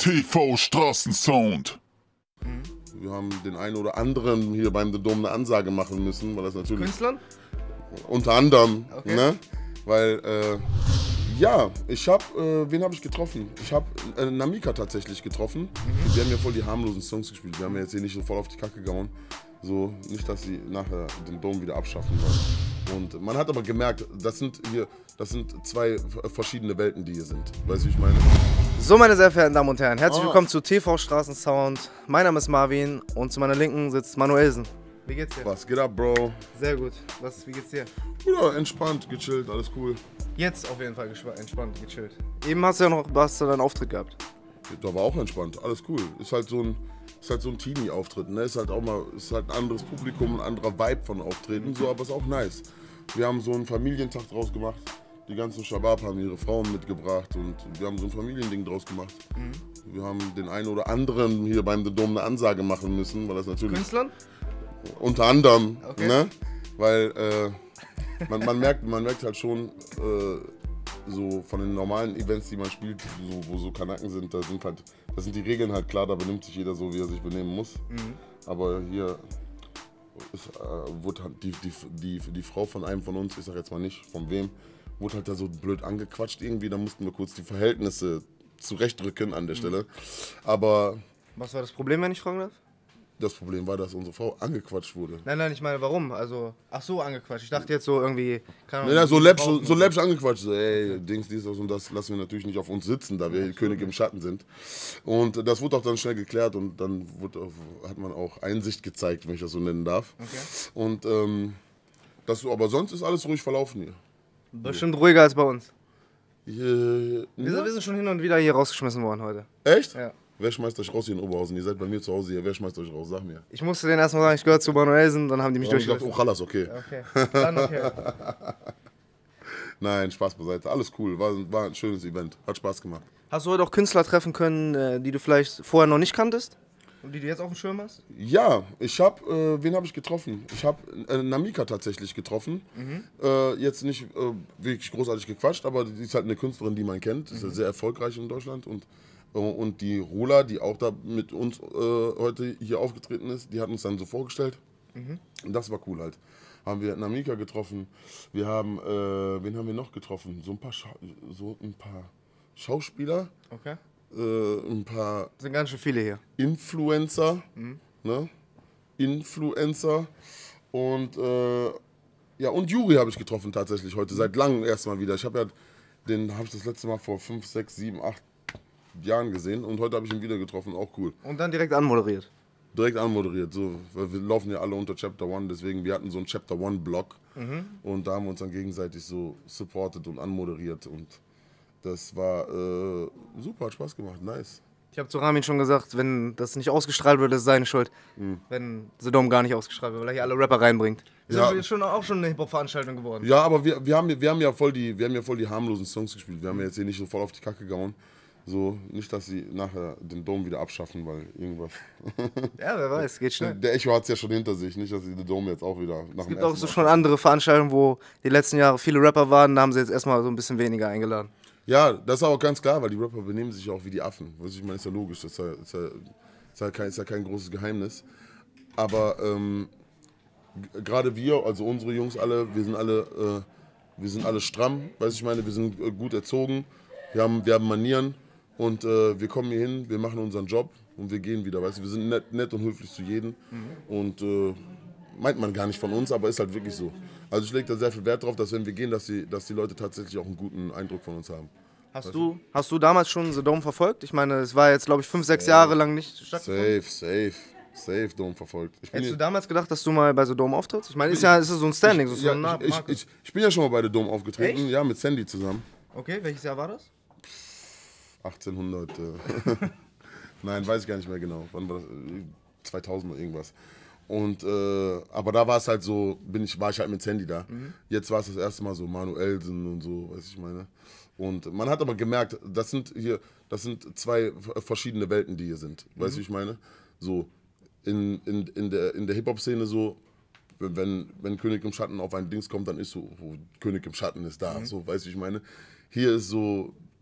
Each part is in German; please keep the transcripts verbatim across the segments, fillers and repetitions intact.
T V Straßensound. Wir haben den einen oder anderen hier beim The Dome eine Ansage machen müssen, weil das natürlich... Künstlern? Unter anderem, Okay. ne? Weil, äh, ja, ich hab, äh, wen habe ich getroffen? Ich habe äh, Namika tatsächlich getroffen. Mhm. Wir haben ja voll die harmlosen Songs gespielt. Wir haben ja jetzt hier nicht so voll auf die Kacke gehauen. So, nicht, dass sie nachher den Dome wieder abschaffen wollen. Und man hat aber gemerkt, das sind hier, das sind zwei verschiedene Welten, die hier sind. Weißt du, wie ich meine? So, meine sehr verehrten Damen und Herren, herzlich Ah. willkommen zu T V Straßensound. Mein Name ist Marvin und zu meiner Linken sitzt Manuelsen. Wie geht's dir? Was geht ab, Bro? Sehr gut. Was, wie geht's dir? Ja, entspannt, gechillt, alles cool. Jetzt auf jeden Fall entspannt, gechillt. Eben hast du ja noch hast du deinen Auftritt gehabt. Da war auch entspannt, alles cool. Ist halt so ein, ist halt so ein Teenie-Auftritt, ne? Ist halt auch mal, ist halt ein anderes Publikum, ein anderer Vibe von Auftreten, so, aber ist auch nice. Wir haben so einen Familientag draus gemacht. Die ganzen Shabab haben ihre Frauen mitgebracht und wir haben so ein Familiending draus gemacht. Mhm. Wir haben den einen oder anderen hier beim The Dome eine Ansage machen müssen, weil das natürlich... Künstlern? Unter anderem, Okay. ne? Weil äh, man, man, merkt, man merkt halt schon, äh, so von den normalen Events, die man spielt, so, wo so Kanaken sind, da sind halt, da sind die Regeln halt klar, da benimmt sich jeder so, wie er sich benehmen muss. Mhm. Aber hier ist, äh, wurde halt die, die, die, die Frau von einem von uns, ich sag jetzt mal nicht von wem, wurde halt da so blöd angequatscht irgendwie, da mussten wir kurz die Verhältnisse zurechtrücken an der Stelle. Aber Was war das Problem, wenn ich fragen darf? das Problem war, dass unsere Frau angequatscht wurde. Nein, nein, ich meine, warum? Also, ach so, angequatscht. Ich dachte jetzt so irgendwie... Keine Ja, ja, so läppsch, so läppsch angequatscht, so, ey, Dings, dies, das und das lassen wir natürlich nicht auf uns sitzen, da wir König im Schatten sind. Und das wurde auch dann schnell geklärt und dann wurde, auch- hat man auch Einsicht gezeigt, wenn ich das so nennen darf. Okay. Und ähm, das, aber sonst ist alles ruhig verlaufen hier. Bestimmt ruhiger als bei uns. hier Wir, sind, ja? wir sind schon hin und wieder hier rausgeschmissen worden heute. Echt? Ja. Wer schmeißt euch raus hier in Oberhausen? Ihr seid bei mir zu Hause hier, wer schmeißt euch raus? Sag mir. Ich musste denen erstmal sagen, ich gehöre zu Manuelsen, dann haben die mich Ich dachte, durchgelassen. oh, Chalas, okay. Okay, dann okay. Nein, Spaß beiseite. Alles cool, war, war ein schönes Event. Hat Spaß gemacht. Hast du heute auch Künstler treffen können, äh, die du vielleicht vorher noch nicht kanntest? Und die du jetzt auf dem Schirm hast? Ja, ich habe, äh, wen habe ich getroffen? Ich habe äh, Namika tatsächlich getroffen. Mhm. Äh, jetzt nicht äh, wirklich großartig gequatscht, aber die ist halt eine Künstlerin, die man kennt. Ist ja sehr erfolgreich in Deutschland. Und, äh, und die Rula, die auch da mit uns äh, heute hier aufgetreten ist, die hat uns dann so vorgestellt. Mhm. Und das war cool halt. Haben wir Namika getroffen. Wir haben, äh, wen haben wir noch getroffen? So ein paar, Scha so ein paar Schauspieler. Okay. Äh, ein paar Sind ganz schön viele hier. Influencer, Mhm. ne? Influencer und äh, ja und Juri habe ich getroffen tatsächlich heute seit langem erstmal wieder. Ich habe ja den habe ich das letzte Mal vor fünf, sechs, sieben, acht Jahren gesehen und heute habe ich ihn wieder getroffen, auch cool. Und dann direkt anmoderiert. Direkt anmoderiert, so weil wir laufen ja alle unter Chapter One, deswegen wir hatten so einen Chapter One Blog Mhm. und da haben wir uns dann gegenseitig so supportet und anmoderiert und das war äh, super, hat Spaß gemacht, nice. Ich habe zu Ramin schon gesagt, wenn das nicht ausgestrahlt wird, ist seine Schuld. Mhm. Wenn The Dome gar nicht ausgestrahlt wird, weil er hier alle Rapper reinbringt. Das Ja. ist jetzt schon, auch schon eine Hip-Hop-Veranstaltung geworden. Ja, aber wir, wir, haben, wir, haben ja voll die, wir haben ja voll die harmlosen Songs gespielt. Wir haben ja jetzt hier nicht so voll auf die Kacke gehauen. So, nicht, dass sie nachher den Dome wieder abschaffen, weil irgendwas. Ja, wer weiß, geht schnell. Der Echo hat es ja schon hinter sich, nicht, dass sie den Dome jetzt auch wieder nach Es gibt auch so schon andere Veranstaltungen, wo die letzten Jahre viele Rapper waren, da haben sie jetzt erstmal so ein bisschen weniger eingeladen. Ja, das ist aber ganz klar, weil die Rapper benehmen sich ja auch wie die Affen. Was ich meine, ist ja logisch, das ist ja, ist ja, ist ja, kein, ist ja kein großes Geheimnis. Aber ähm, g- gerade wir, also unsere Jungs alle, wir sind alle, äh, wir sind alle stramm, weiß ich meine, wir sind äh, gut erzogen, wir haben, wir haben Manieren und äh, wir kommen hier hin, wir machen unseren Job und wir gehen wieder, weißt du, wir sind nett, nett und höflich zu jedem und äh, meint man gar nicht von uns, aber ist halt wirklich so. Also ich lege da sehr viel Wert drauf, dass wenn wir gehen, dass die, dass die Leute tatsächlich auch einen guten Eindruck von uns haben. Hast du, hast du damals schon The Dome verfolgt? Ich meine, es war jetzt, glaube ich, fünf, sechs Jahre lang nicht stattgefunden. Safe, safe, safe Dome verfolgt. Ich bin, Hättest du hier- damals gedacht, dass du mal bei The Dome auftrittst? Ich meine, ist ja ist ja so ein Standing, so, so ja, eine Mar- ich, ich, Marke. ich, ich bin ja schon mal bei The Dome aufgetreten, Echt? ja, mit Sandy zusammen. Okay, welches Jahr war das? achtzehnhundert. Äh, Nein, weiß ich gar nicht mehr genau. Wann war das? Äh, zweitausend oder irgendwas. Und, äh, aber da war es halt so, bin ich, war ich halt mit Sandy da. Mhm. Jetzt war es das erste Mal so Manuelsen und so, weiß ich meine. Und man hat aber gemerkt, das sind hier, das sind zwei verschiedene Welten, die hier sind. Weißt du, wie ich meine? So, in, in, in der, in der Hip-Hop-Szene so, wenn, wenn König im Schatten auf ein Dings kommt, dann ist so, oh, König im Schatten ist da. So, weißt du, wie ich meine? Hier ist so,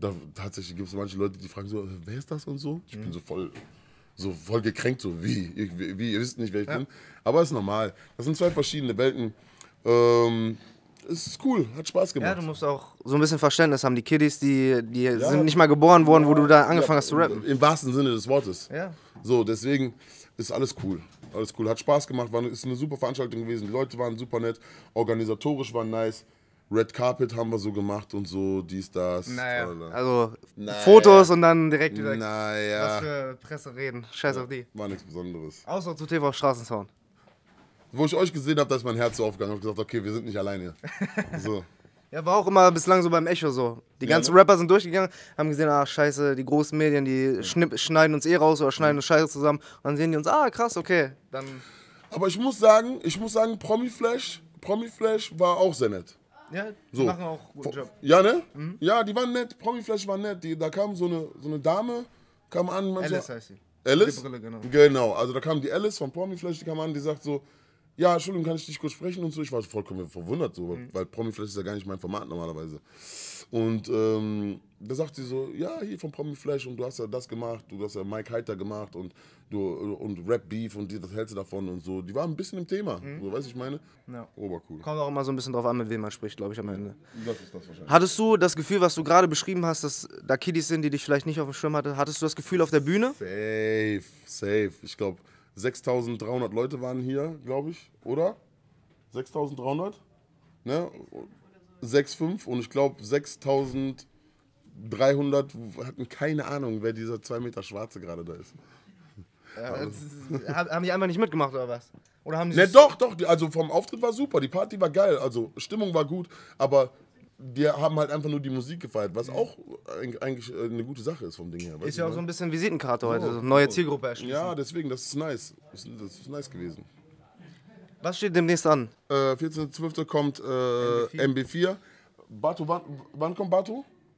da, tatsächlich gibt es manche Leute, die fragen so, wer ist das und so? Ich bin so voll, so voll gekränkt, so wie, wie, wie ihr wisst nicht, wer ich ja. bin. Aber ist normal. Das sind zwei verschiedene Welten. Ähm, es ist cool, hat Spaß gemacht. Ja, du musst auch so ein bisschen Verständnis haben. Die Kiddies, die, die ja. sind nicht mal geboren worden, wo du da angefangen ja, hast zu rappen. Im wahrsten Sinne des Wortes. Ja. So, deswegen ist alles cool. Alles cool. Hat Spaß gemacht, war, ist eine super Veranstaltung gewesen. Die Leute waren super nett, organisatorisch war nice. Red Carpet haben wir so gemacht und so, dies, das. Naja, Alter. also naja. Fotos und dann direkt wieder naja. was für Presse reden. Scheiß ja, auf die. War nichts Besonderes. Außer zu T V Straßensound. Wo ich euch gesehen habe, da ist mein Herz so aufgegangen. Ich habe gesagt, okay, wir sind nicht alleine. So. Ja, war auch immer bislang so beim Echo so. Die ganzen ja, ne? Rapper sind durchgegangen, haben gesehen, ach scheiße, die großen Medien, die schnipp, schneiden uns eh raus oder schneiden uns Scheiße zusammen. Und dann sehen die uns, ah krass, okay. Dann Aber ich muss sagen, ich muss sagen, Promi Flash, Promi Flash war auch sehr nett. Ja, die so. machen auch einen guten Job. Ja, ne? Mhm. Ja, die waren nett. Promi Flash war nett. Die, da kam so eine, so eine Dame, kam an. Man Alice so, heißt sie. Alice? Die Brille, genau. Genau, also da kam die Alice von Promi Flash, die kam an, die sagt so, ja, Entschuldigung, kann ich dich kurz sprechen und so. Ich war vollkommen verwundert, so, mhm. weil Promi Flash ist ja gar nicht mein Format normalerweise. Und ähm, da sagt sie so, ja, hier von Promi Flash und du hast ja das gemacht, du hast ja Mike Heiter gemacht und du und Rap Beef und die, das hältst du davon und so. Die waren ein bisschen im Thema, mhm. so, weißt du, ich meine? Ja. Obercool. Kommt auch immer so ein bisschen drauf an, mit wem man spricht, glaube ich, am Ende. Das ist das wahrscheinlich. Hattest du das Gefühl, was du gerade beschrieben hast, dass da Kiddies sind, die dich vielleicht nicht auf dem Schirm hatten, hattest du das Gefühl auf der Bühne? Safe, safe. Ich glaube, sechstausenddreihundert Leute waren hier, glaube ich, oder? sechstausenddreihundert? Ne? sechs Komma fünf und ich glaube sechstausenddreihundert hatten keine Ahnung, wer dieser zwei Meter Schwarze gerade da ist. Ja, haben die einfach nicht mitgemacht oder was? Oder haben die ne, doch, doch, also vom Auftritt war super, die Party war geil, also Stimmung war gut, aber die haben halt einfach nur die Musik gefeiert, was auch eigentlich eine gute Sache ist vom Ding her. Ist ja auch so ein bisschen Visitenkarte heute, so, neue so. Zielgruppe erschließen. Ja, deswegen, das ist nice, das ist, das ist nice gewesen. Was steht demnächst an? Äh, vierzehnter zwölfter kommt äh, M B vier. Batu, wann, wann kommt Batu?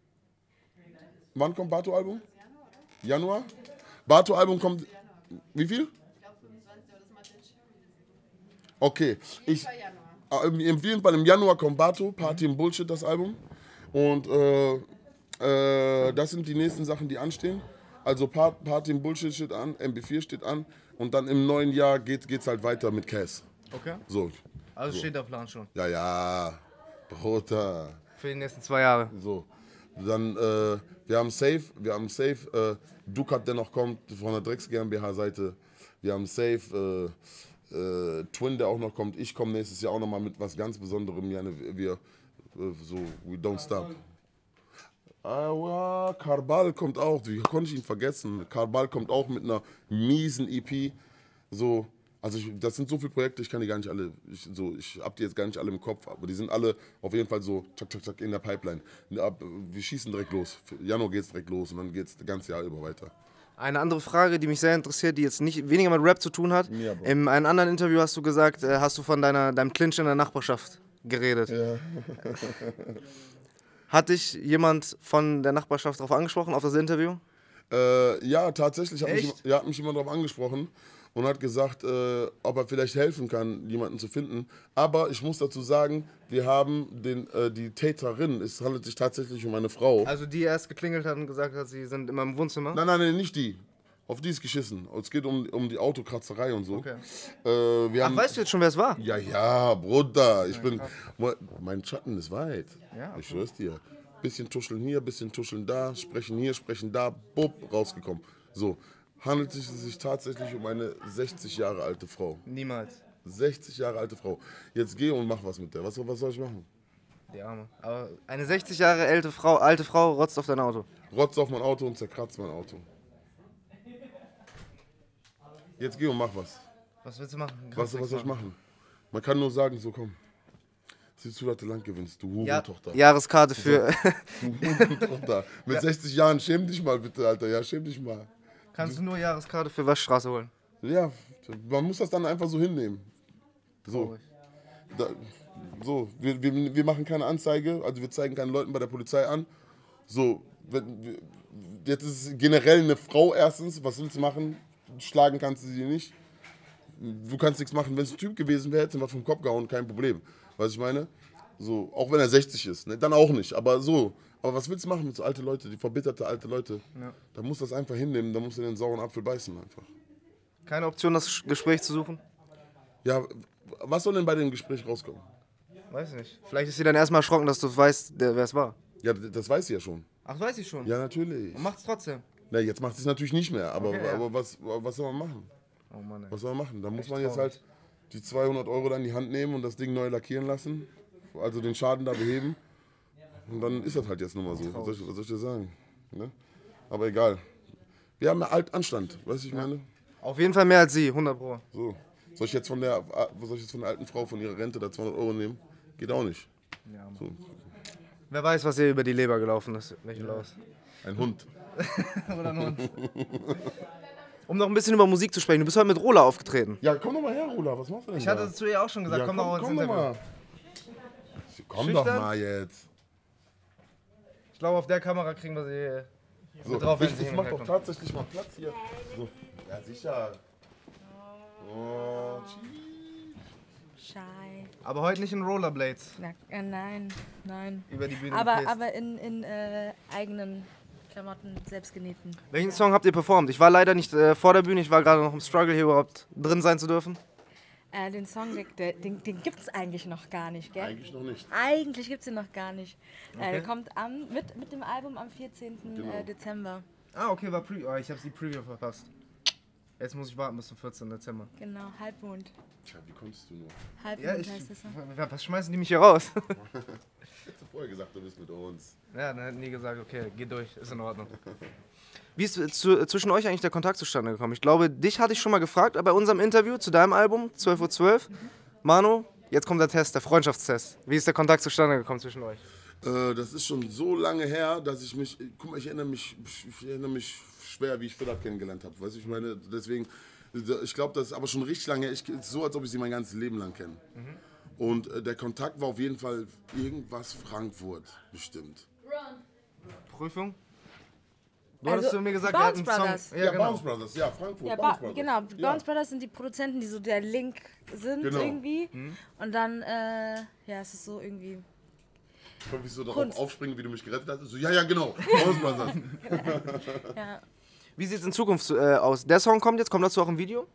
Wann kommt Batu-Album? Januar? Batu-Album kommt. Wie viel? Ich glaube fünfundzwanzig, aber das macht den Cherry. Okay. Ich, äh, auf jeden Fall im Januar kommt Batu, Party im Bullshit, das Album. Und äh, äh, das sind die nächsten Sachen, die anstehen. Also Party im Bullshit steht an, M B vier steht an. Und dann im neuen Jahr geht es halt weiter mit Cass. Okay. So. Also so. steht der Plan schon. Ja, ja. Bruder. Für die nächsten zwei Jahre. So. Dann, äh, wir haben Safe, wir haben Safe, äh, Dukat, der noch kommt, von der Drecks GmbH-Seite. Wir haben Safe, äh, äh, Twin, der auch noch kommt. Ich komme nächstes Jahr auch nochmal mit was ganz Besonderem. Ja, wir, äh, so, we don't stop. Ah, Karbal kommt auch, wie konnte ich ihn vergessen? Karbal kommt auch mit einer miesen E P. So. Also ich, das sind so viele Projekte, ich kann die gar nicht alle, ich, so, ich hab die jetzt gar nicht alle im Kopf, aber die sind alle auf jeden Fall so tschak, tschak, tschak in der Pipeline. Wir schießen direkt los. Für Januar geht's direkt los und dann geht's das ganze Jahr über weiter. Eine andere Frage, die mich sehr interessiert, die jetzt nicht weniger mit Rap zu tun hat. Ja, in einem anderen Interview hast du gesagt, hast du von deiner, deinem Clinch in der Nachbarschaft geredet. Ja. Hat dich jemand von der Nachbarschaft darauf angesprochen, auf das Interview? Äh, ja, tatsächlich hat mich, ja, hat mich jemand darauf angesprochen. Und hat gesagt, äh, ob er vielleicht helfen kann, jemanden zu finden. Aber ich muss dazu sagen, wir haben den, äh, die Täterin, es handelt sich tatsächlich um eine Frau. Also die erst geklingelt hat und gesagt hat, sie sind in meinem Wohnzimmer? Nein, nein, nein, nicht die. Auf die ist geschissen. Es geht um, um die Autokratzerei und so. Okay. Äh, wir Ach, haben, weißt du jetzt schon, wer es war? Ja, ja, Bruder. Ich bin, mein Schatten ist weit. Ja, okay. Ich schwör's dir. Bisschen tuscheln hier, bisschen tuscheln da, sprechen hier, sprechen da, bub, rausgekommen. So. Handelt es sich tatsächlich um eine sechzig Jahre alte Frau. Niemals. sechzig Jahre alte Frau. Jetzt geh und mach was mit der. Was, was soll ich machen? Die Arme. Aber eine sechzig Jahre alte Frau, alte Frau rotzt auf dein Auto. Rotzt auf mein Auto und zerkratzt mein Auto. Jetzt geh und mach was. Was willst du machen? Was, was soll ich machen? Man kann nur sagen, so komm. Siehst du, dass du Land gewinnst, du Hurentochter. Ja, Jahreskarte für... Du Hurentochter. Mit sechzig Jahren, schäm dich mal bitte, Alter. Ja, schäm dich mal. Kannst du nur Jahreskarte für Waschstraße holen? Ja, man muss das dann einfach so hinnehmen. So, da, so wir, wir, wir machen keine Anzeige, also wir zeigen keinen Leuten bei der Polizei an. So, wenn, jetzt ist es generell eine Frau erstens, was willst du machen? Schlagen kannst du sie nicht. Du kannst nichts machen, wenn es ein Typ gewesen wäre, hättest du was vom Kopf gehauen, kein Problem. Weißt du, ich meine? So, auch wenn er sechzig ist, ne? Dann auch nicht, aber so. Aber was willst du machen mit so alte Leute, die verbitterte alte Leute? Ja. Da musst du das einfach hinnehmen, da musst du den sauren Apfel beißen einfach. Keine Option, das Gespräch zu suchen? Ja, was soll denn bei dem Gespräch rauskommen? Weiß nicht. Vielleicht ist sie dann erstmal erschrocken, dass du weißt, wer es war. Ja, das weiß sie ja schon. Ach, weiß ich schon. Ja, natürlich. Und macht's trotzdem. Na, jetzt macht sie es natürlich nicht mehr, aber, Okay, ja. aber was, was soll man machen? Oh Mann, ey. Was soll man machen? Da muss Echt man jetzt traurig. halt die zweihundert Euro dann in die Hand nehmen und das Ding neu lackieren lassen. Also den Schaden da beheben. Und dann ist das halt jetzt nun mal so. Was soll ich, was soll ich dir sagen? Ne? Aber egal. Wir haben ja alt Anstand, weißt du, ich meine? Auf jeden Fall mehr als sie, hundert Pro. So. Soll ich jetzt von der, soll ich jetzt von der alten Frau von ihrer Rente da zweihundert Euro nehmen? Geht auch nicht. Ja, Mann. So. Wer weiß, was ihr über die Leber gelaufen ist. Nicht los. Ein Hund. Oder ein Hund. Um noch ein bisschen über Musik zu sprechen. Du bist heute mit Rola aufgetreten. Ja, komm doch mal her, Rula. Was machst du denn Ich da? hatte es zu ihr auch schon gesagt. ja, komm, doch mal ins komm doch Interview. mal. Komm Schüchtern? doch mal jetzt. Ich glaube, auf der Kamera kriegen wir sie So, mit drauf, wenn ich sie ich mach doch hinkommt. tatsächlich mal Platz hier. So. Ja, sicher. Oh, Shy. Aber heute nicht in Rollerblades Na, äh, nein, nein. über die Bühne Aber, gefräst. aber in, in äh, eigenen Klamotten, selbstgenähten. Welchen Song habt ihr performt? Ich war leider nicht äh, vor der Bühne. Ich war gerade noch im Struggle, hier überhaupt drin sein zu dürfen. Äh, den Song, der, den, den gibt es eigentlich noch gar nicht, gell? eigentlich noch nicht. Eigentlich gibt es den noch gar nicht. Äh, Okay. der kommt am, mit, mit dem Album am vierzehnten Genau. Äh, Dezember. Ah, okay, war Pre... Oh, ich habe die Preview verpasst. Jetzt muss ich warten bis zum vierzehnten Dezember. Genau, Halbmond. Tja, wie konntest du nur? Halbmond Ja, ich... heißt der Song. Was schmeißen die mich hier raus? Hättest du vorher gesagt, du bist mit uns. Ja, dann hätten die gesagt, okay, geh durch, ist in Ordnung. Wie ist zu, zwischen euch eigentlich der Kontakt zustande gekommen? Ich glaube, dich hatte ich schon mal gefragt, aber bei unserem Interview zu deinem Album, zwölf Uhr zwölf. Manu, jetzt kommt der Test, der Freundschaftstest. Wie ist der Kontakt zustande gekommen zwischen euch? Äh, das ist schon so lange her, dass ich mich, guck mal, ich erinnere mich, ich erinnere mich schwer, wie ich Philipp kennengelernt habe. Weißt du, ich meine, deswegen, ich glaube, das ist aber schon richtig lange her. Ich, es ist so, als ob ich sie mein ganzes Leben lang kenne. Mhm. Und äh, der Kontakt war auf jeden Fall irgendwas Frankfurt, bestimmt. Prüfung? Du Also, hattest zu mir gesagt, Bounce wir hatten einen Brothers. Song. Ja, genau. Bounce Brothers, ja, Frankfurt, Ja, Bounce ba Brothers. genau, ja. Bounce Brothers sind die Produzenten, die so der Link sind Genau. irgendwie. Und dann, äh, ja, es ist so irgendwie. Voll, wie ich so darauf Kunst. aufspringen, wie du mich gerettet hast. So, ja, ja, genau, Bounce Brothers. Ja, Wie sieht es in Zukunft äh, aus? Der Song kommt jetzt, kommt dazu auch ein Video?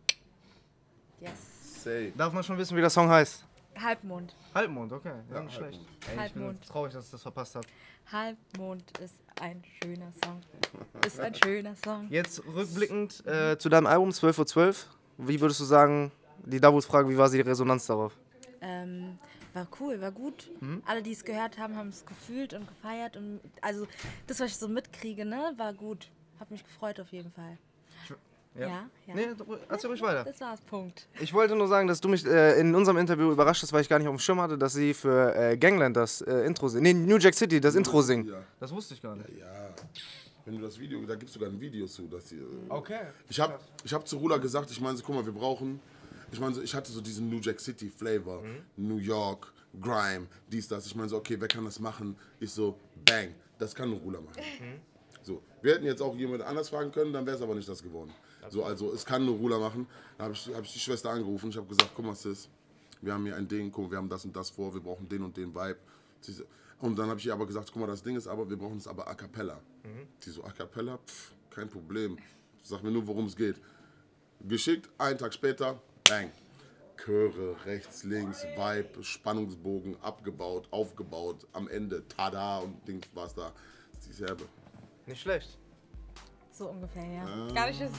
yes. Safe. Darf man schon wissen, wie der Song heißt? Halbmond. Halbmond, okay. Ja, Ja, nicht schlecht. Halbmond. Ey, ich bin Halbmond. traurig, dass ich das verpasst habe. Halbmond ist ein schöner Song. Ist ein schöner Song. Jetzt rückblickend äh, zu deinem Album zwölf Uhr zwölf. Wie würdest du sagen, die Davos-Frage, wie war die Resonanz darauf? Ähm, war cool, war gut. Alle, die es gehört haben, haben es gefühlt und gefeiert. Und also das, was ich so mitkriege, ne, war gut. Hab mich gefreut auf jeden Fall. Ja, ja. Nee, erzähl ruhig weiter. Das war's, Punkt. Ich wollte nur sagen, dass du mich äh, in unserem Interview überrascht hast, weil ich gar nicht auf dem Schirm hatte, dass sie für äh, Gangland das äh, Intro singen. Nee, New Jack City das Intro singen. Ja, Das wusste ich gar nicht. ja. Wenn du das Video, da gibt es sogar ein Video zu, dass sie. äh, Okay. Ich habe ich hab zu Rula gesagt, ich meine, so, guck mal, wir brauchen. Ich meine, so, ich hatte so diesen New Jack City Flavor, New York, Grime, dies, das. Ich meine so, okay, wer kann das machen? Ich so, bang, das kann nur Rula machen. So, wir hätten jetzt auch jemand anders fragen können, dann wäre es aber nicht das geworden. So, also es kann nur Rula machen. Da habe ich, hab ich die Schwester angerufen, ich habe gesagt, guck mal Sis, wir haben hier ein Ding, guck, wir haben das und das vor, wir brauchen den und den Vibe. Sie so, und dann habe ich ihr aber gesagt, guck mal, das Ding ist aber, wir brauchen es aber a cappella. Sie so, a cappella? Pff, kein Problem. Sag mir nur, worum es geht. Geschickt, einen Tag später, bang. Chöre, rechts, links, Vibe, Spannungsbogen, abgebaut, aufgebaut, am Ende, tada und Ding war's da. Dieselbe. Nicht schlecht. So ungefähr, ja. Gar nicht, das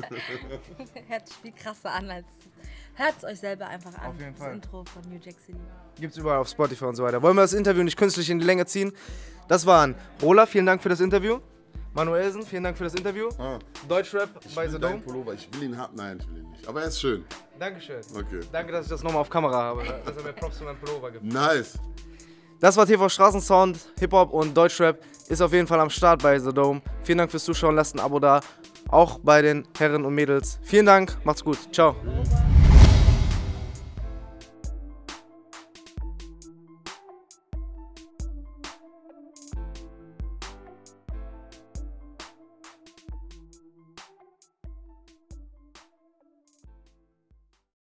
hört sich viel krasser an als. Hört es euch selber einfach an. Auf jeden das Fall. Intro von New Jack City. Gibt's überall auf Spotify und so weiter. Wollen wir das Interview nicht künstlich in die Länge ziehen? Das waren Rola, vielen Dank für das Interview. Manuelsen, vielen Dank für das Interview. Ah, Deutschrap ich bei will The deinen Dome. Pullover, ich will ihn haben. Nein, ich will ihn nicht. Aber er ist schön. Dankeschön. Okay. Danke, dass ich das nochmal auf Kamera habe, dass er mir Props für meinen Pullover gibt. Nice. Das war T V Straßensound, Hip-Hop und Deutschrap. Ist auf jeden Fall am Start bei The Dome. Vielen Dank fürs Zuschauen, lasst ein Abo da. Auch bei den Herren und Mädels. Vielen Dank, macht's gut. Ciao.